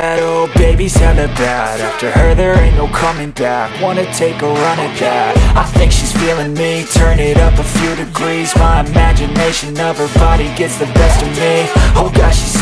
Oh, baby's hella bad. After her there ain't no coming back. Wanna take a run at that. I think she's feeling me. Turn it up a few degrees. My imagination of her body gets the best of me. Oh gosh, she's